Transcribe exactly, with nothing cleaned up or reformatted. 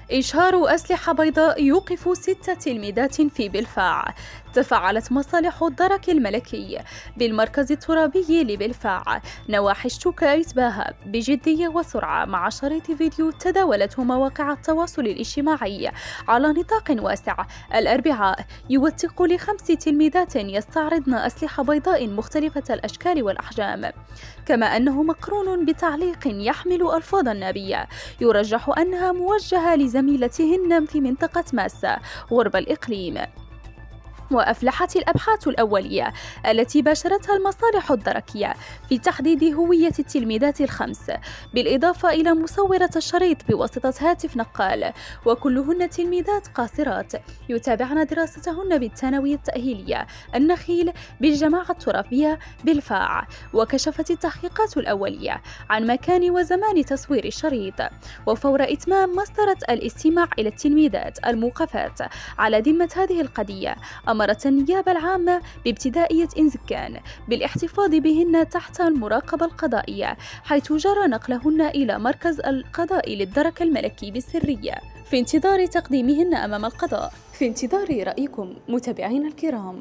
إشهار أسلحة بيضاء يوقف ست تلميذات في بلفاع. تفاعلت مصالح الدرك الملكي بالمركز الترابي لبلفاع نواحي الشوكايت باها بجدية وسرعة مع شريط فيديو تداولته مواقع التواصل الاجتماعي على نطاق واسع الأربعاء، يوثق لخمس تلميذات يستعرضن أسلحة بيضاء مختلفة الأشكال والأحجام، كما أنه مقرون بتعليق يحمل ألفاظا نابية يرجح أنها موجهة لزميلتهن في منطقة ماسا غرب الإقليم. وأفلحت الأبحاث الأولية التي باشرتها المصالح الدركية في تحديد هوية التلميذات الخمس، بالإضافة إلى مصورة الشريط بواسطة هاتف نقال، وكلهن تلميذات قاصرات يتابعن دراستهن بالثانوية التأهيلية النخيل بالجماعة الترابية بلفاع. وكشفت التحقيقات الأولية عن مكان وزمان تصوير الشريط، وفور إتمام مسطرة الاستماع إلى التلميذات الموقفات على ذمة هذه القضية، أمرت النيابة العامة بابتدائية إنزكان بالاحتفاظ بهن تحت المراقبة القضائية، حيث جرى نقلهن إلى مركز القضاء للدرك الملكي بالسرية في انتظار تقديمهن أمام القضاء. في انتظار رأيكم متابعينا الكرام.